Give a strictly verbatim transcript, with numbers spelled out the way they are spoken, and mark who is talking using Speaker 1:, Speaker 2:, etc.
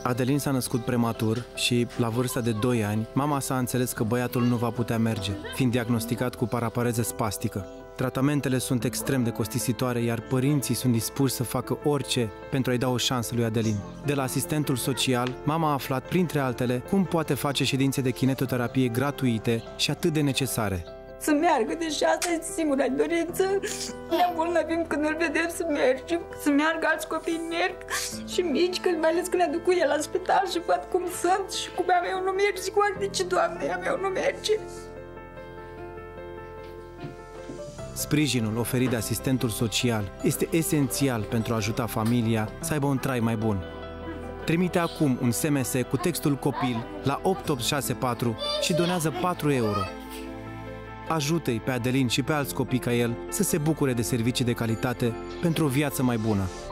Speaker 1: Adelin s-a născut prematur și, la vârsta de doi ani, mama sa a înțeles că băiatul nu va putea merge, fiind diagnosticat cu parapareză spastică. Tratamentele sunt extrem de costisitoare, iar părinții sunt dispuși să facă orice pentru a-i da o șansă lui Adelin. De la asistentul social, mama a aflat, printre altele, cum poate face ședințe de kinetoterapie gratuite și atât de necesare.
Speaker 2: Să meargă, deci asta este singura dorință. Ne îmbolnăvim când îl vedem să mergem, să meargă, alți copii merg și mici, când mai ales când ne aduc cu el la spital și văd cum sunt și cum a meu nu merge, zic, oare de ce, Doamne, a meu nu merge?
Speaker 1: Sprijinul oferit de asistentul social este esențial pentru a ajuta familia să aibă un trai mai bun. Trimite acum un S M S cu textul copil la opt opt șase patru și donează patru euro. Ajută-i pe Adelin și pe alți copii ca el să se bucure de servicii de calitate pentru o viață mai bună.